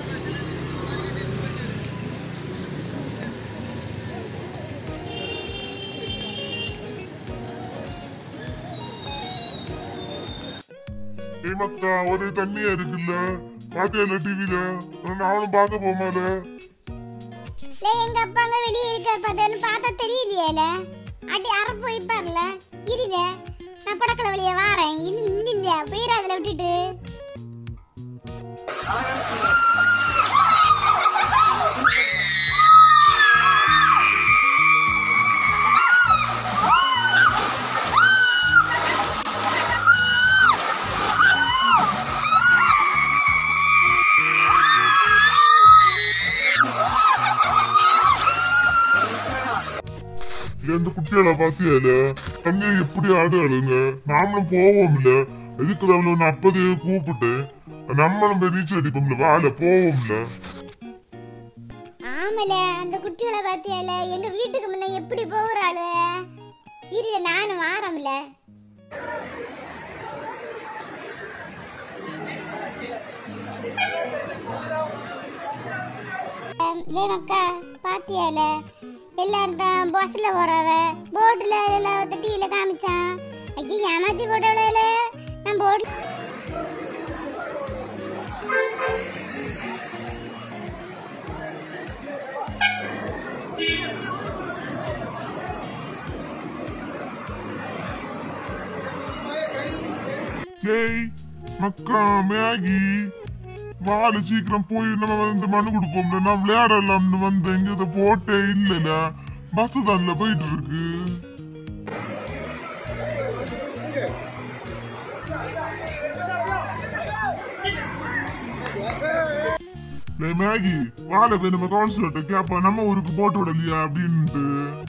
மக்கா ஒரு தண்ணியா இருக்குல்ல பாத்தியா டிவில நானும் பார்க்க போமால எங்க அப்பாங்க வெளியே இருக்கார் பார்த்தா தெரியலையேல அடி அற போய் பாருல இருல நான் படக்கல வெளியே வாரேன் இல்ல போயிடாதுல விட்டுட்டு இந்த குட்டியால பாத்தியால தண்ணி எப்படி ஆடுங்க நாமளும் போவோம்ல எதுக்கு ஒன்னு அப்பதையே கூப்பிட்டு நம்மளும் போய் நீச்சல் அடிப்போம்ல வாழ போவோம்ல. ஆமல அந்த குட்டியால பாத்தியால எங்க வீட்டுக்கு முன்ன எப்படி போறாளு இரு நானும் வாரம்ல. அக்கா பாத்தியால எல்லாரும் தான் பஸ்ல போறவ போட்ல எல்லாம் டிவில காமிச்சான் ஐயோ ஏமாத்தி போட்டவள நான் போட் டேய் மக்கா மேகி வாழ சீக்கிரம் போய் நம்ம வந்து மனு கொடுப்போம்ல நான் விளையாடலாம்னு வந்து எங்க இதை போட்டே இல்லல பஸ் தான்ல போயிட்டு இருக்கு. மேகி வாழ போய் நம்ம கவுன்சிலர்ட்ட கேப்பா நம்ம ஊருக்கு போட்டு விடலையா அப்படின்ட்டு.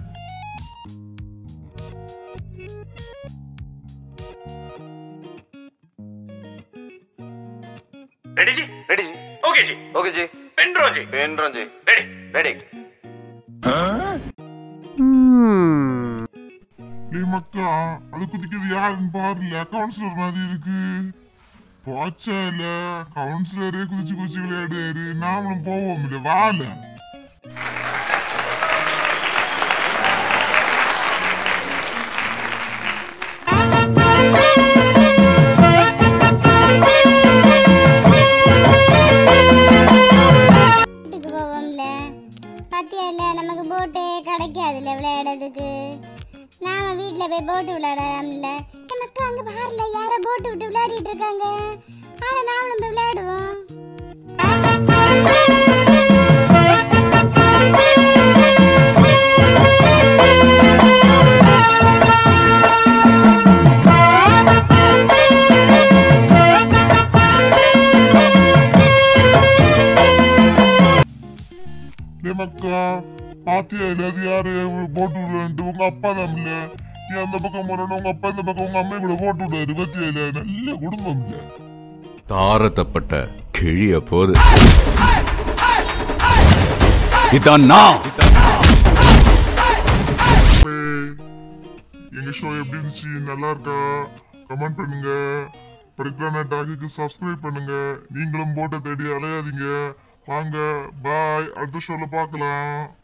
रेडी जी रेडी जी ओके जी पेन ड्रो जी रेडी रेडी டேய் மக்கா அது குதிக்கிறது யாருன்னு பாருல கவுன்சிலர் மாதிரி இருக்கு போச்சால கவுன்சிலரே குதிச்சு குதிச்சு விளையாடுறாரு நாமளும் போவோம் இல்ல வாழ. நமக்கு போட்டு கிடைக்காதுல்ல விளையாடுறதுக்கு நாம வீட்டுல போய் போட்டு விளையாடலாம்ல. நமக்கு அங்க பாருல யார போட்டு விட்டு விளையாடிட்டு இருக்காங்க ஆனா நாமளும் போய் விளையாடுவோம். மக்கா பாத்தியா அது யாரு போட்டு விடுறேன்ட்டு உங்க அப்பா தான் இல்ல நீ அந்த பக்கம் போறோம் உங்க அப்பா இந்த பக்கம் உங்க அம்மா கூட போட்டு விடாரு பத்தியா இல்ல நல்ல குடும்பம் இல்ல தாரத்தப்பட்ட கிழிய போது இதான் எங்க ஷோ எப்படி இருந்துச்சு நல்லா இருக்கா கமெண்ட் பண்ணுங்க. படிக்கிறான டாக்குக்கு சப்ஸ்கிரைப் பண்ணுங்க. நீங்களும் போட்டை தேடி அலையாதீங்க. வாங்க பாய் அடுத்த ஷோல பார்க்கலாம்.